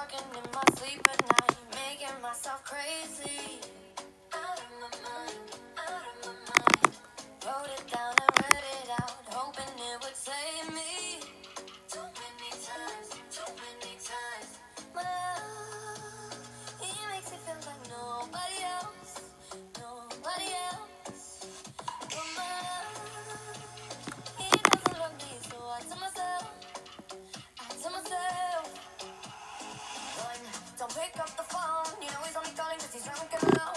talking in my sleep at night, making myself crazy. Out of my mind, out of my mind. Wrote it down and read it out, hoping it would save me. Too many times, too many times. My love, he makes it feel like nobody else, nobody else. But my love, he doesn't love me, so I tell myself, one, don't pick up the phone. You know he's only calling 'cause he's drunk and alone.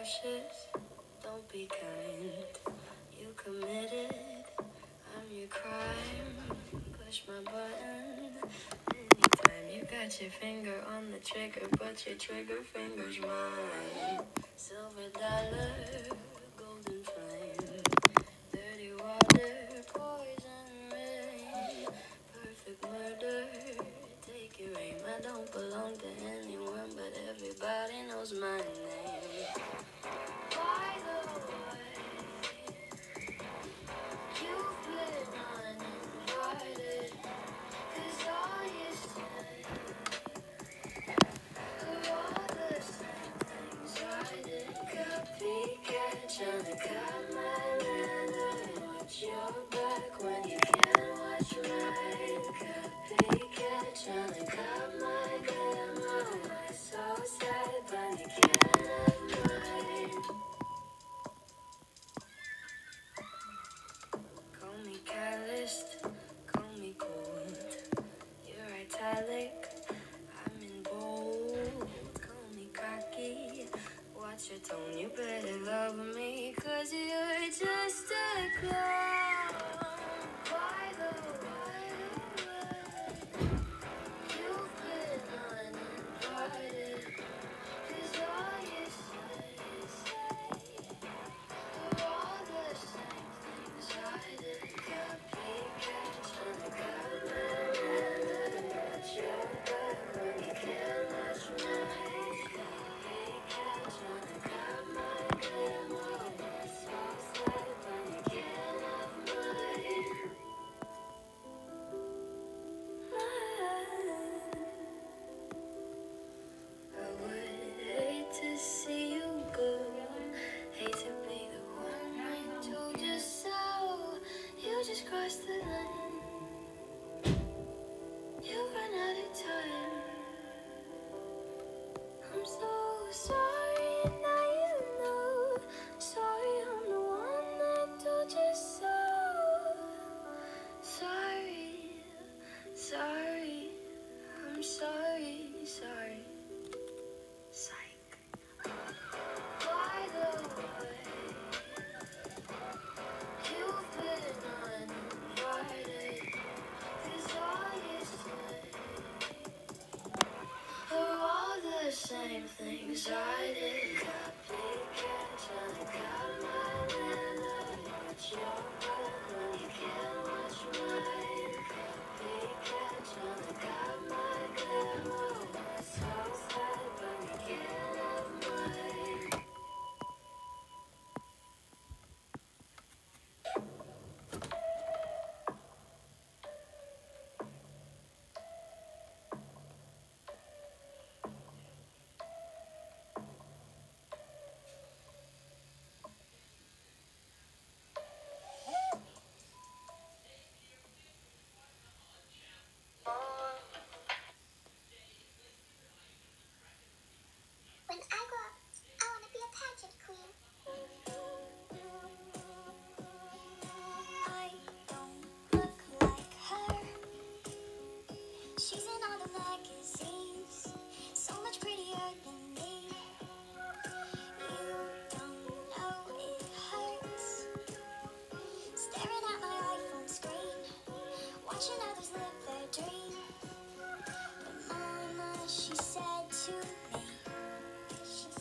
cautious, don't be kind. You committed, I'm your crime. Push my button anytime. You got your finger on the trigger, but your trigger finger's mine. Silver dollar, golden flame, dirty water, poison rain, perfect murder. Take your aim. I don't belong to anyone, but everybody knows my name. By the way, you've been uninvited, 'cause all you say are all the same things I did. Copycat, tryna cut my leather. Watch your back when you can't watch mine. Copycat, tryna cut my glamour. My so sad, but you can't have mine. Call me calloused, call me cold. You're italic, I'm in bold. Call me cocky, watch your tone. You better love me, 'cause you're just a clown. By the way, you've been uninvited, 'cause all you say are all the same things I did. Copycat, tryna cut my leather. Watch your back when you can't watch mine. Copycat, tryna cut my glamour. My soul's light, but you can't have mine. I would hate to see you go. Hate to be the one I told you so. You just crossed the line. You ran out of time. I'm so sorry, now you know. Sorry, I'm the one that told you so. Sorry, sorry, I'm sorry, sorry. Psych. By the way, you've been uninvited, 'cause all you say are all the same things I did. Copycat, tryna cut my leather. Watch your back when you can't watch mine. Copycat, tryna cut my glamour. My soul's light, but you can't have mine. When I grow up, I want to be a pageant queen. I don't look like her. She's in all the magazines, so much prettier than me. You don't know it hurts, staring at my iPhone screen, watching others live their dream. But mama, she said to me, she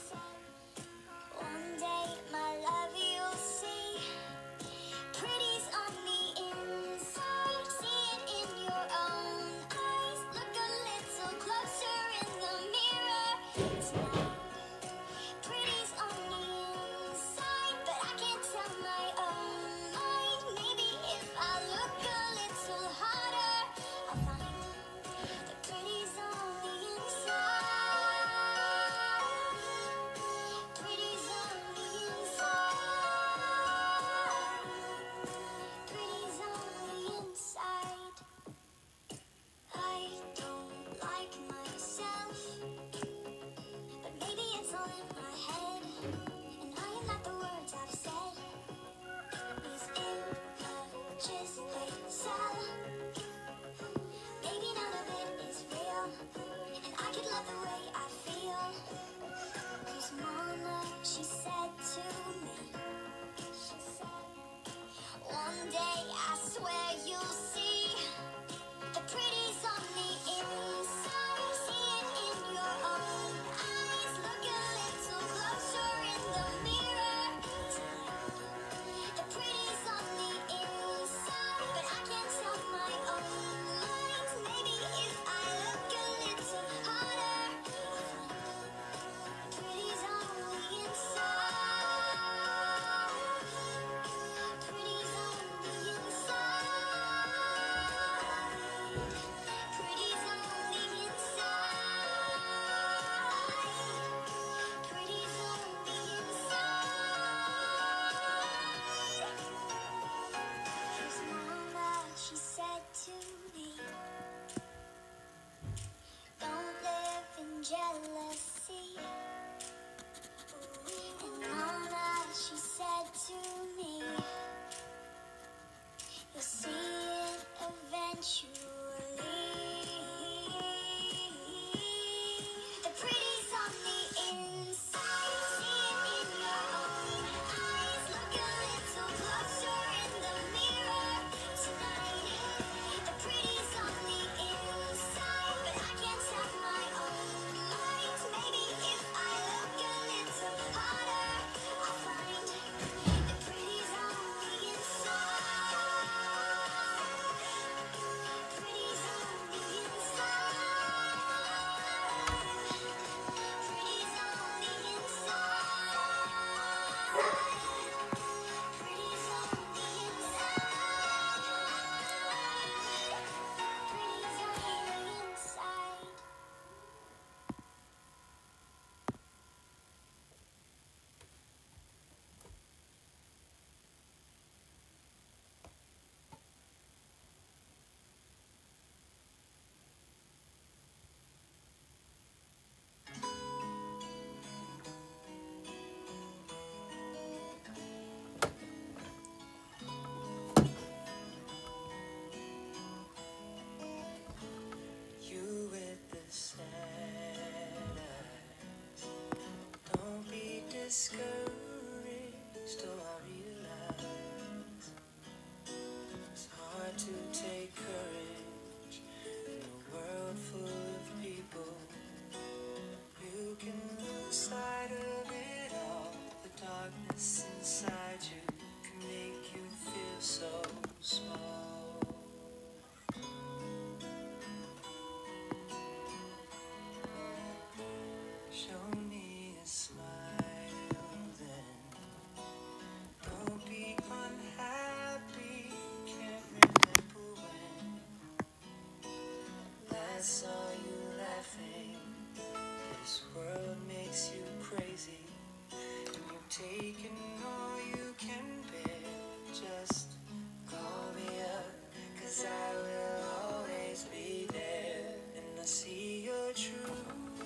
discouraged, oh, I realize it's hard to take courage in a world full of people. You can lose sight of it all. The darkness inside you can make you feel so small. Show me a smile then. Don't be unhappy. Can't remember when last saw you laughing. This world makes you crazy, and you're taking all you can bear. Just call me up, 'cause I will always be there. And I see your true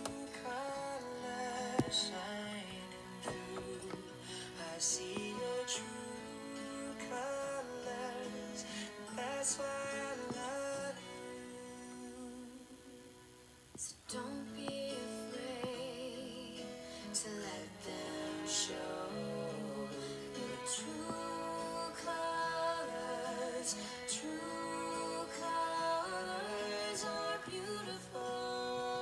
colors shining through. I see your true colors. That's why I love you. So don't be afraid to let them show your true colors. True colors are beautiful.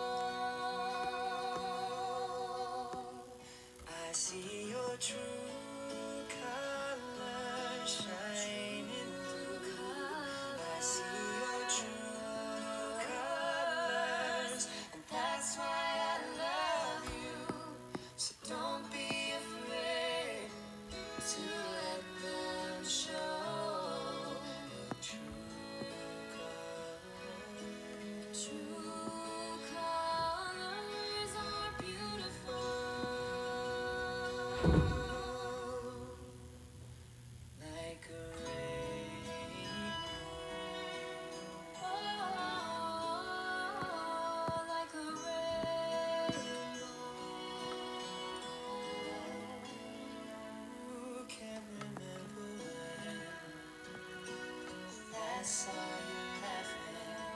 I see your true colors shining through. I see your true colors, and that's why I love you. So don't be afraid to let them show your true colors. True colors are beautiful. Like a rainbow. Oh, like a rainbow. Who can remember when last saw you laughing?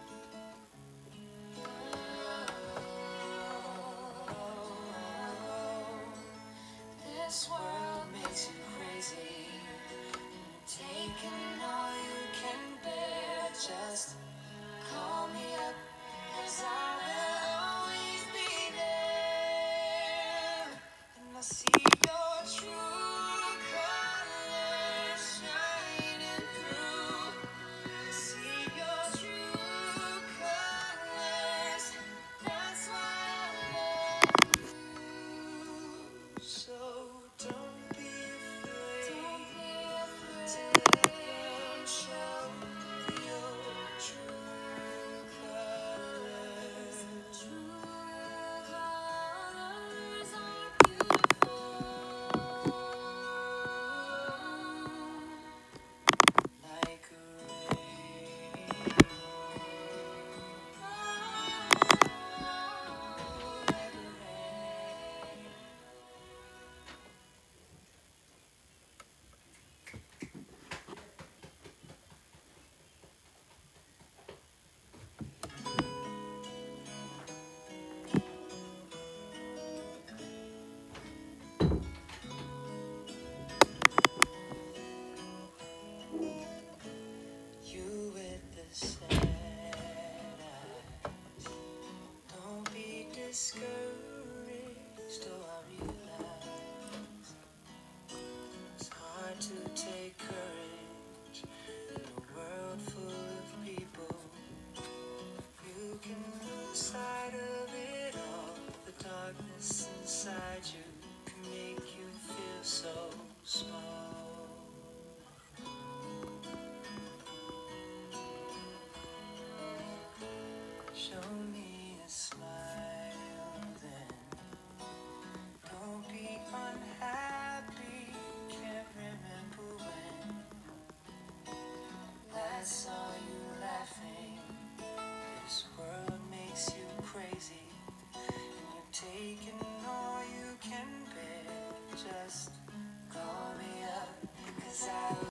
This world makes you crazy, taking all you can bear. Just call me up, 'cause I will always be there. And I see your true colors shining through. I see your true colors. That's why I love you. So don't be afraid to let them show your true colors. True colors are beautiful. Like a rainbow. Like a rainbow. You with the sad eyes. Don't be discouraged, oh, I realize it's hard to take courage in a world full of people. You can lose sight of it all. The darkness inside you can make you feel so small. Show me a smile then. Don't be unhappy. Can't remember when last saw you laughing. This world makes you crazy, and you're taking all you can bear. Just call me up, 'cause I